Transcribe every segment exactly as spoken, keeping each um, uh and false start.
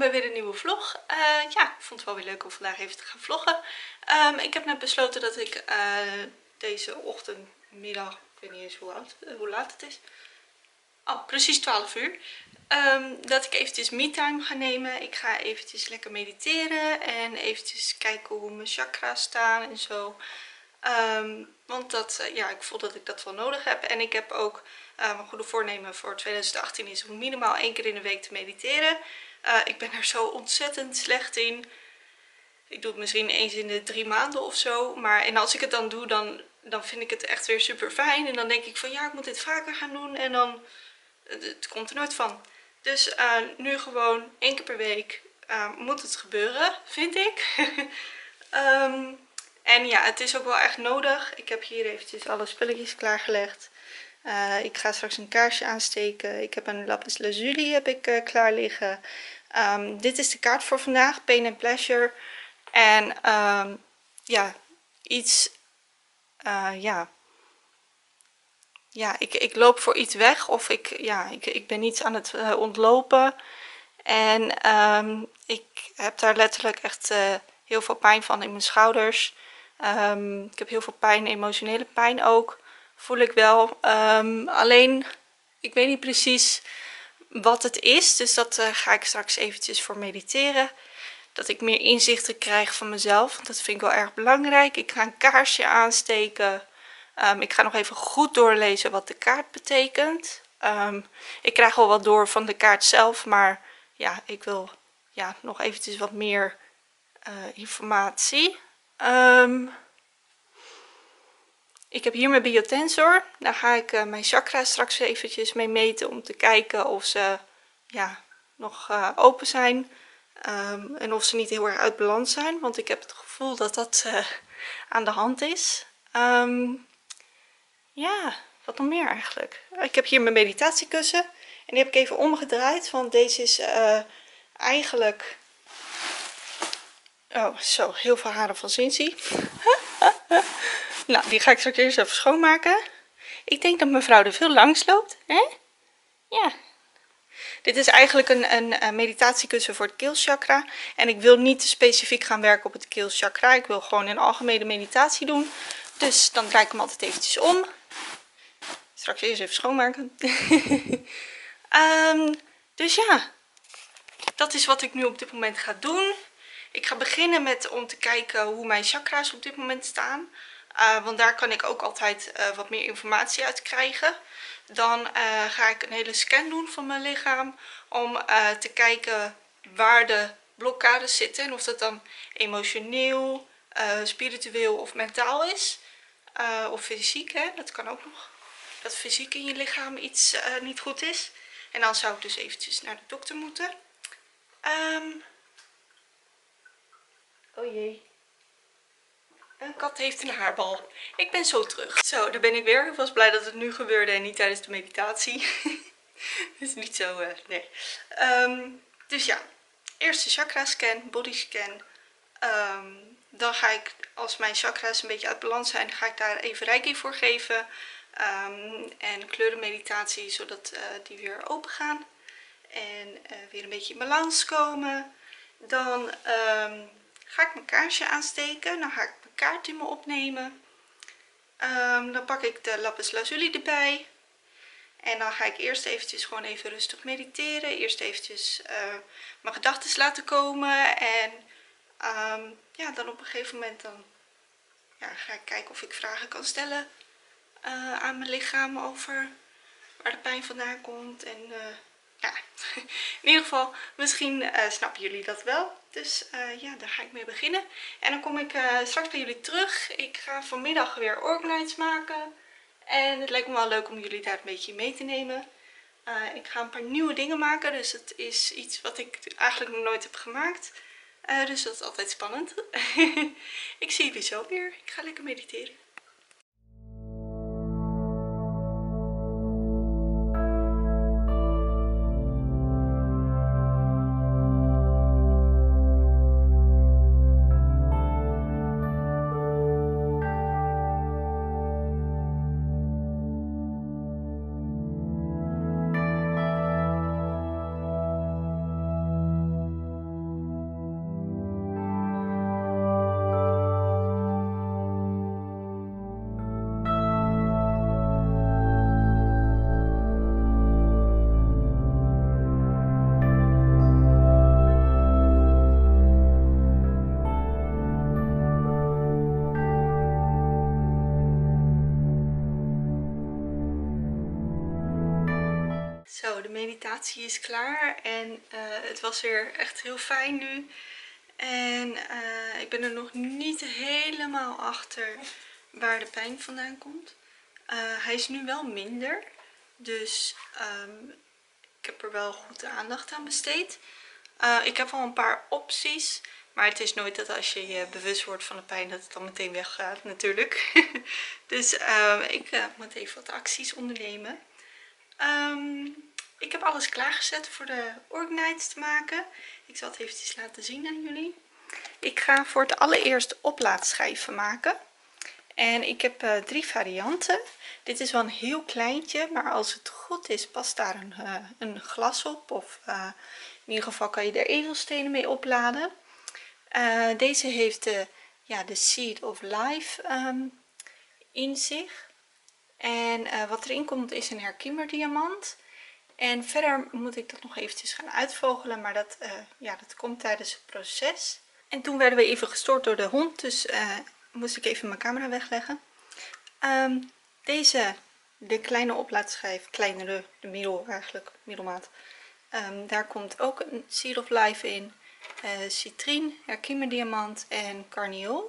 bij weer een nieuwe vlog. Uh, ja, ik vond het wel weer leuk om vandaag even te gaan vloggen. Um, ik heb net besloten dat ik uh, deze ochtend, middag, ik weet niet eens hoe, oud, uh, hoe laat het is. Oh, precies twaalf uur. Um, dat ik eventjes me-time ga nemen. Ik ga eventjes lekker mediteren en eventjes kijken hoe mijn chakra's staan en zo. Um, want dat, uh, ja, ik voel dat ik dat wel nodig heb. En ik heb ook uh, mijn goede voornemen voor twintig achttien is om minimaal één keer in de week te mediteren. Uh, ik ben er zo ontzettend slecht in. Ik doe het misschien eens in de drie maanden of zo. Maar en als ik het dan doe, dan, dan vind ik het echt weer super fijn. En dan denk ik van ja, ik moet dit vaker gaan doen. En dan, het, het komt er nooit van. Dus uh, nu gewoon één keer per week uh, moet het gebeuren, vind ik. um, En ja, het is ook wel echt nodig. Ik heb hier eventjes alle spulletjes klaargelegd. Uh, ik ga straks een kaarsje aansteken. Ik heb een lapis lazuli heb ik uh, klaar liggen. Um, dit is de kaart voor vandaag, Pain and Pleasure. En um, ja, iets, uh, ja, ja ik, ik loop voor iets weg of ik, ja, ik, ik ben iets aan het uh, ontlopen. En um, ik heb daar letterlijk echt uh, heel veel pijn van in mijn schouders. Um, ik heb heel veel pijn, emotionele pijn ook, voel ik wel. Um, alleen, ik weet niet precies wat het is, dus dat uh, ga ik straks eventjes voor mediteren. Dat ik meer inzichten krijg van mezelf, want dat vind ik wel erg belangrijk. Ik ga een kaarsje aansteken. Um, ik ga nog even goed doorlezen wat de kaart betekent. Um, ik krijg wel wat door van de kaart zelf, maar ja, ik wil ja, nog eventjes wat meer uh, informatie. Um, ik heb hier mijn biotensor. Daar ga ik uh, mijn chakra's straks eventjes mee meten om te kijken of ze ja, nog uh, open zijn. Um, en of ze niet heel erg uit balans zijn. Want ik heb het gevoel dat dat uh, aan de hand is. Um, ja, wat nog meer eigenlijk. Ik heb hier mijn meditatiekussen. En die heb ik even omgedraaid. Want deze is uh, eigenlijk... Oh, zo, heel veel haren van Cincy. Nou, die ga ik straks eerst even schoonmaken. Ik denk dat mevrouw er veel langs loopt. Hè? Ja. Dit is eigenlijk een, een, een meditatiekussen voor het keelchakra. En ik wil niet specifiek gaan werken op het keelchakra. Ik wil gewoon een algemene meditatie doen. Dus dan draai ik hem altijd eventjes om. Straks eerst even schoonmaken. um, dus ja, dat is wat ik nu op dit moment ga doen. Ik ga beginnen met om te kijken hoe mijn chakra's op dit moment staan. Uh, want daar kan ik ook altijd uh, wat meer informatie uit krijgen. Dan uh, ga ik een hele scan doen van mijn lichaam. Om uh, te kijken waar de blokkades zitten. En of dat dan emotioneel, uh, spiritueel of mentaal is. Uh, of fysiek, hè? Dat kan ook nog. Dat fysiek in je lichaam iets uh, niet goed is. En dan zou ik dus eventjes naar de dokter moeten. Um, oh jee. Een kat heeft een haarbal. Ik ben zo terug. Zo, daar ben ik weer. Ik was blij dat het nu gebeurde en niet tijdens de meditatie. Dat is niet zo, uh, nee. Um, dus ja, eerst de chakra scan, body scan. Um, dan ga ik, als mijn chakra's een beetje uit balans zijn, ga ik daar even reiki voor geven. Um, en kleurenmeditatie, zodat uh, die weer open gaan. En uh, weer een beetje in balans komen. Dan um, ga ik mijn kaarsje aansteken. Dan ga ik mijn kaart in me opnemen. Um, dan pak ik de lapis lazuli erbij. En dan ga ik eerst eventjes gewoon even rustig mediteren. Eerst eventjes uh, mijn gedachten laten komen. En um, ja, dan op een gegeven moment dan, ja, ga ik kijken of ik vragen kan stellen uh, aan mijn lichaam over waar de pijn vandaan komt. En uh, ja, in ieder geval, misschien uh, snappen jullie dat wel. Dus uh, ja, daar ga ik mee beginnen. En dan kom ik uh, straks bij jullie terug. Ik ga vanmiddag weer organites maken. En het lijkt me wel leuk om jullie daar een beetje mee te nemen. Uh, ik ga een paar nieuwe dingen maken. Dus het is iets wat ik eigenlijk nog nooit heb gemaakt. Uh, dus dat is altijd spannend. Ik zie jullie zo weer. Ik ga lekker mediteren. Zo, de meditatie is klaar en uh, het was weer echt heel fijn nu. En uh, ik ben er nog niet helemaal achter waar de pijn vandaan komt. Uh, hij is nu wel minder, dus um, ik heb er wel goed aandacht aan besteed. Uh, ik heb al een paar opties, maar het is nooit dat als je je bewust wordt van de pijn dat het dan meteen weggaat natuurlijk. Dus uh, ik uh, moet even wat acties ondernemen. Um, ik heb alles klaargezet voor de Organite te maken. Ik zal het eventjes laten zien aan jullie. Ik ga voor het allereerst oplaadschijven maken. En ik heb uh, drie varianten. Dit is wel een heel kleintje, maar als het goed is past daar een, uh, een glas op. Of uh, in ieder geval kan je er edelstenen mee opladen. Uh, deze heeft de, ja, de Seed of Life um, in zich. En uh, wat erin komt is een Herkimer diamant. En verder moet ik dat nog eventjes gaan uitvogelen, maar dat, uh, ja, dat komt tijdens het proces. En toen werden we even gestoord door de hond, dus uh, moest ik even mijn camera wegleggen. Um, deze, de kleine oplaadschijf, kleinere, de middel eigenlijk, middelmaat. Um, daar komt ook een Seed of Life in, uh, citrien, Herkimer diamant en carniol.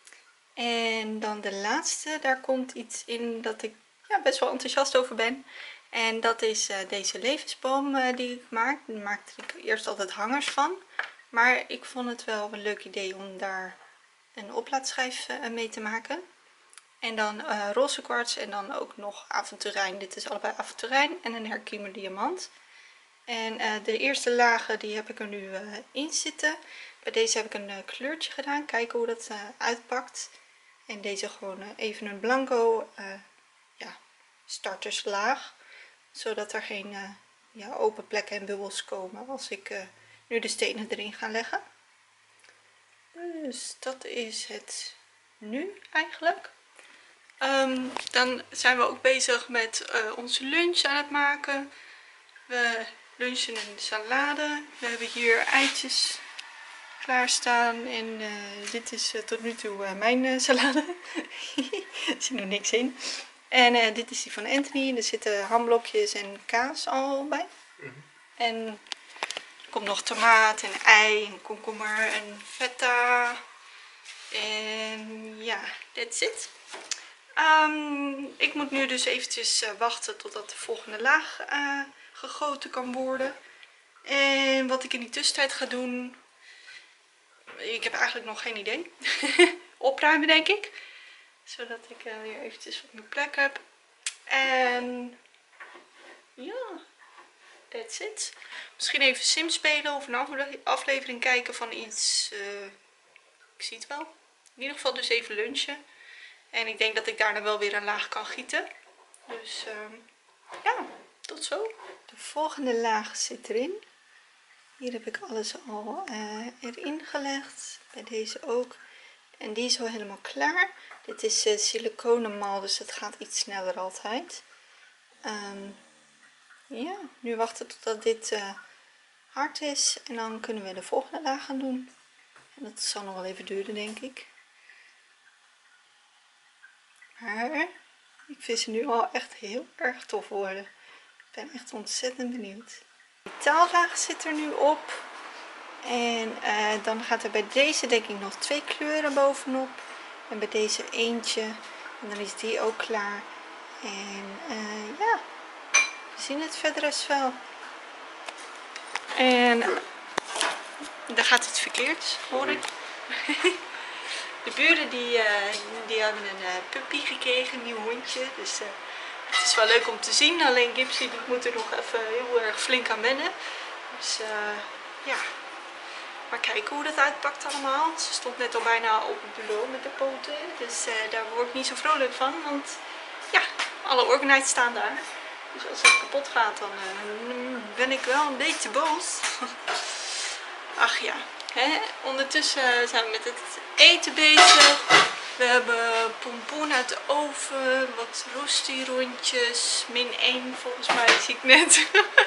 En dan de laatste, daar komt iets in dat ik ja, best wel enthousiast over ben. En dat is uh, deze levensboom uh, die ik maak. Daar maakte ik eerst altijd hangers van. Maar ik vond het wel een leuk idee om daar een oplaadschijf uh, mee te maken. En dan uh, roze kwarts en dan ook nog aventurijn. Dit is allebei aventurijn en een Herkimer diamant. En uh, de eerste lagen die heb ik er nu uh, in zitten. Bij deze heb ik een uh, kleurtje gedaan. Kijken hoe dat uh, uitpakt. En deze gewoon uh, even een blanco uh, ja, starterslaag. Zodat er geen uh, ja, open plekken en bubbels komen als ik uh, nu de stenen erin ga leggen. Dus dat is het nu eigenlijk. Um, dan zijn we ook bezig met uh, onze lunch aan het maken. We lunchen een salade. We hebben hier eitjes klaarstaan. En uh, dit is uh, tot nu toe uh, mijn uh, salade. Er zit nog niks in. En uh, dit is die van Anthony. Er zitten hamblokjes en kaas al bij. Mm-hmm. En er komt nog tomaat en ei en komkommer en feta. En ja, that's it. Um, ik moet nu dus eventjes uh, wachten totdat de volgende laag uh, gegoten kan worden. En wat ik in die tussentijd ga doen, ik heb eigenlijk nog geen idee. Opruimen denk ik. Zodat ik uh, weer eventjes op mijn plek heb. En ja, that's it. Misschien even Sim spelen of een aflevering kijken van iets. Uh, ik zie het wel. In ieder geval dus even lunchen. En ik denk dat ik daarna wel weer een laag kan gieten. Dus uh, ja, tot zo. De volgende laag zit erin. Hier heb ik alles al uh, erin gelegd. Bij deze ook. En die is al helemaal klaar. Dit is uh, siliconenmal, dus het gaat iets sneller altijd. Um, ja, nu wachten totdat dit uh, hard is. En dan kunnen we de volgende laag gaan doen. En dat zal nog wel even duren, denk ik. Maar ik vind ze nu al echt heel erg tof worden. Ik ben echt ontzettend benieuwd. De metaallaag zit er nu op. En uh, dan gaat er bij deze denk ik nog twee kleuren bovenop. En bij deze eentje. En dan is die ook klaar. En uh, ja, we zien het verder eens wel. En uh, daar gaat het verkeerd, hoor ik. De buren die, uh, die hebben een uh, puppy gekregen, een nieuw hondje. Dus uh, het is wel leuk om te zien. Alleen Gipsy die moet er nog even heel erg flink aan wennen. Dus uh, ja, maar kijken hoe dat uitpakt allemaal. Ze stond net al bijna op het bureau met de poten. Dus uh, daar word ik niet zo vrolijk van. Want ja, alle Organites staan daar. Dus als het kapot gaat dan uh, ben ik wel een beetje boos. Ach ja. He, ondertussen zijn we met het eten bezig. We hebben pompoen uit de oven, wat rosti rondjes, min één volgens mij zie ik net.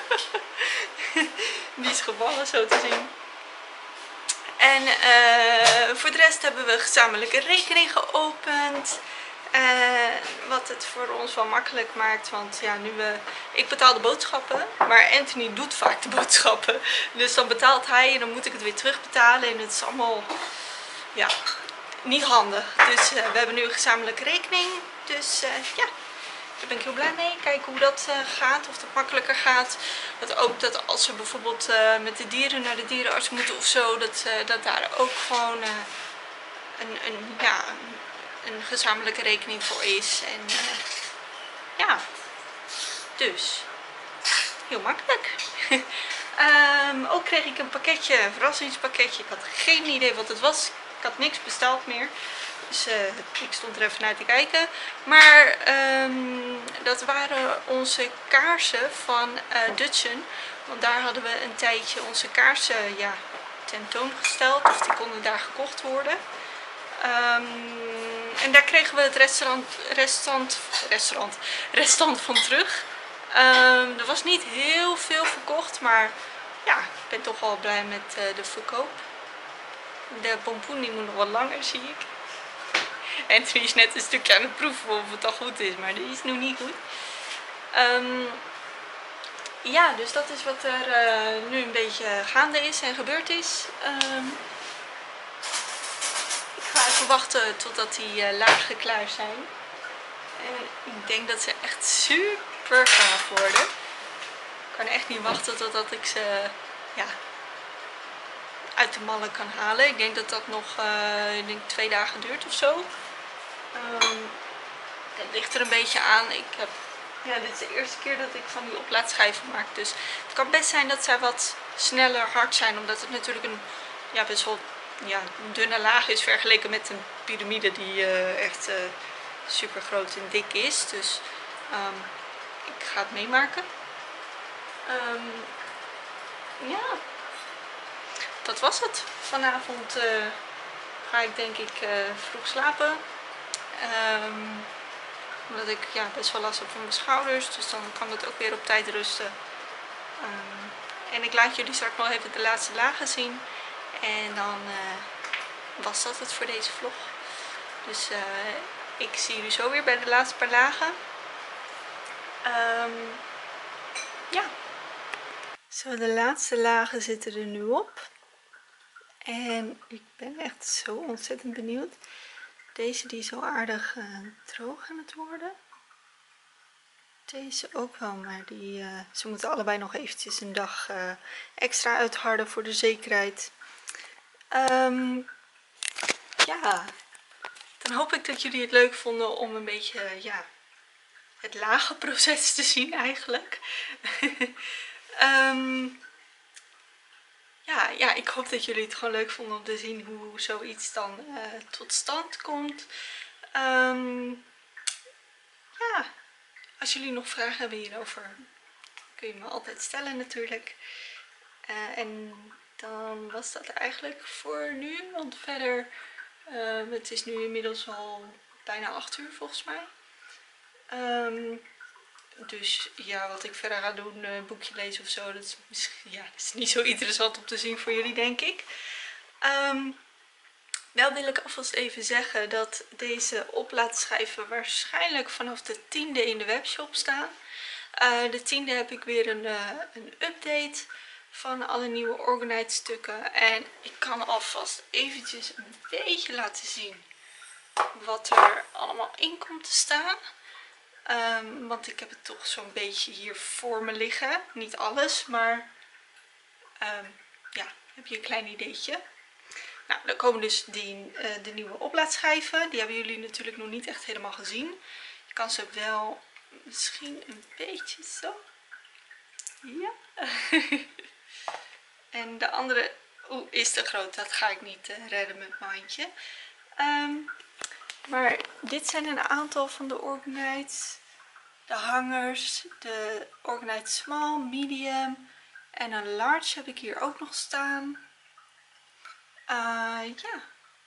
Die is gevallen zo te zien. En uh, voor de rest hebben we gezamenlijk een rekening geopend. Uh, wat wat het voor ons wel makkelijk maakt. Want ja, nu we... Ik betaal de boodschappen, maar Anthony doet vaak de boodschappen. Dus dan betaalt hij en dan moet ik het weer terugbetalen. En het is allemaal, ja, niet handig. Dus uh, we hebben nu een gezamenlijke rekening. Dus uh, ja, daar ben ik heel blij mee. Kijken hoe dat uh, gaat, of dat makkelijker gaat. Dat ook dat als we bijvoorbeeld uh, met de dieren naar de dierenarts moeten of zo, dat, uh, dat daar ook gewoon uh, een, een, ja, een, een gezamenlijke rekening voor is. En uh, ja, dus heel makkelijk. um, ook kreeg ik een pakketje, een verrassingspakketje. Ik had geen idee wat het was. Ik had niks besteld meer. Dus uh, ik stond er even naar te kijken. Maar um, dat waren onze kaarsen van uh, Dutchen. Want daar hadden we een tijdje onze kaarsen ja, tentoongesteld. Of die konden daar gekocht worden. Um, en daar kregen we het restaurant, restant, restaurant, restant van terug. Um, er was niet heel veel verkocht. Maar ja, ik ben toch wel blij met uh, de verkoop. De pompoen die moet nog wat langer, zie ik. Anthony is net een stukje aan het proeven of het al goed is, maar die is nog niet goed. Um, ja, dus dat is wat er uh, nu een beetje gaande is en gebeurd is. Um, ik ga even wachten totdat die uh, lagen klaar zijn. En ik denk dat ze echt super gaaf worden. Ik kan echt niet wachten totdat ik ze ja, uit de mallen kan halen. Ik denk dat dat nog uh, ik denk twee dagen duurt of zo. Um, het ligt er een beetje aan. Ik heb, ja, dit is de eerste keer dat ik van die oplaadschijven maak. Dus het kan best zijn dat zij wat sneller hard zijn. Omdat het natuurlijk een ja, best wel ja, dunne laag is vergeleken met een piramide die uh, echt uh, super groot en dik is. Dus um, ik ga het meemaken. Um, ja, dat was het. Vanavond uh, ga ik denk ik uh, vroeg slapen. Um, omdat ik ja, best wel last heb van mijn schouders. Dus dan kan het ook weer op tijd rusten. Um, en ik laat jullie straks nog even de laatste lagen zien. En dan uh, was dat het voor deze vlog. Dus uh, ik zie jullie zo weer bij de laatste paar lagen. Um, ja. Zo, de laatste lagen zitten er nu op. En ik ben echt zo ontzettend benieuwd. Deze die is al aardig uh, droog aan het worden. Deze ook wel, maar die, uh, ze moeten allebei nog eventjes een dag uh, extra uitharden voor de zekerheid. Um, ja, dan hoop ik dat jullie het leuk vonden om een beetje uh, ja, het lage proces te zien eigenlijk. um, Ja, ja, ik hoop dat jullie het gewoon leuk vonden om te zien hoe zoiets dan uh, tot stand komt. Um, ja, als jullie nog vragen hebben hierover, kun je me altijd stellen natuurlijk. Uh, en dan was dat eigenlijk voor nu, want verder, uh, het is nu inmiddels al bijna acht uur volgens mij. Um, Dus ja, wat ik verder ga doen, een boekje lezen of zo, dat is, misschien, ja, dat is niet zo interessant om te zien voor jullie, denk ik. Um, wel wil ik alvast even zeggen dat deze oplaadschijven waarschijnlijk vanaf de tiende in de webshop staan. Uh, de tiende heb ik weer een, uh, een update van alle nieuwe Orgonite stukken. En ik kan alvast eventjes een beetje laten zien wat er allemaal in komt te staan. Um, want ik heb het toch zo'n beetje hier voor me liggen. Niet alles, maar um, ja, heb je een klein ideetje. Nou, dan komen dus die, uh, de nieuwe oplaadschijven. Die hebben jullie natuurlijk nog niet echt helemaal gezien. Je kan ze wel misschien een beetje zo. Ja. En de andere oeh, is te groot. Dat ga ik niet uh, redden met mijn handje. Um, maar dit zijn een aantal van de Orgonites. De hangers, de Orgonite Small, Medium en een Large heb ik hier ook nog staan. Uh, ja.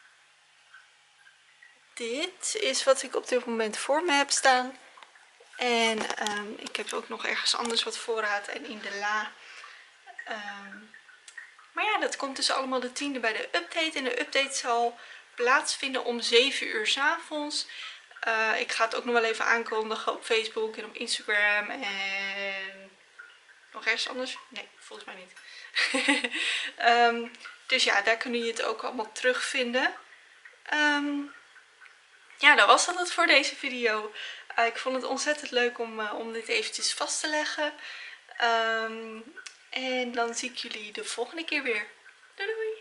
Dit is wat ik op dit moment voor me heb staan. En um, ik heb ook nog ergens anders wat voorraad en in de la. Um, maar ja, dat komt dus allemaal de tiende bij de update. En de update zal plaatsvinden om zeven uur 's avonds. Uh, ik ga het ook nog wel even aankondigen op Facebook en op Instagram en nog ergens anders? Nee, volgens mij niet. um, dus ja, daar kunnen jullie het ook allemaal terugvinden. Um, ja, dat was dan het voor deze video. Uh, ik vond het ontzettend leuk om, uh, om dit eventjes vast te leggen. Um, en dan zie ik jullie de volgende keer weer. Doei doei!